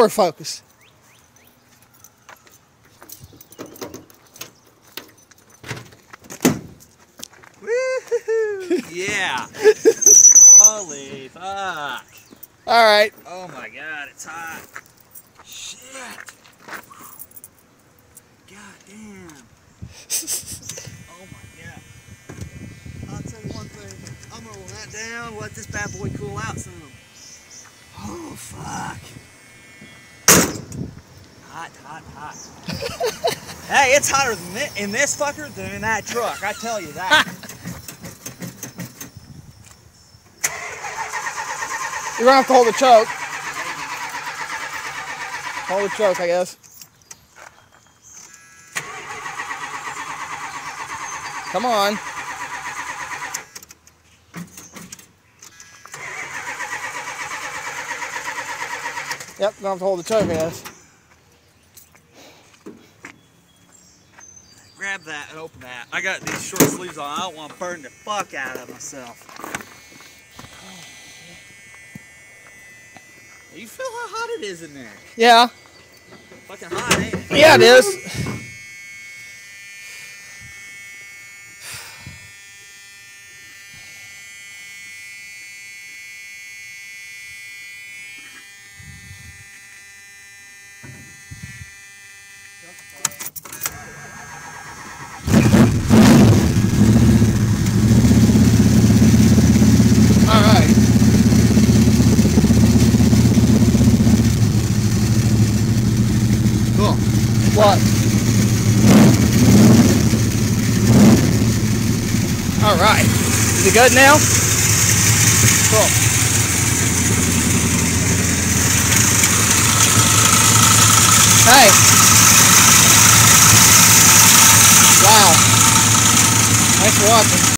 For focus. Woo-hoo-hoo. Yeah. Holy fuck. Alright. Oh my god, it's hot. Shit. God damn. Oh my god. I'll tell you one thing. I'm gonna roll that down, let this bad boy cool out some. Oh fuck. Hot, hot, hot. Hey, it's hotter in this fucker than in that truck, I tell you that. You're gonna have to hold the choke. Hold the choke, I guess. Come on. Yep, gonna have to hold the choke, I guess. Grab that and open that. I got these short sleeves on. I don't want to burn the fuck out of myself. You feel how hot it is in there? Yeah. Fucking hot, ain't it? Yeah, it is. What? All right. Is it good now? Cool. Hey. Wow. Thanks for watching.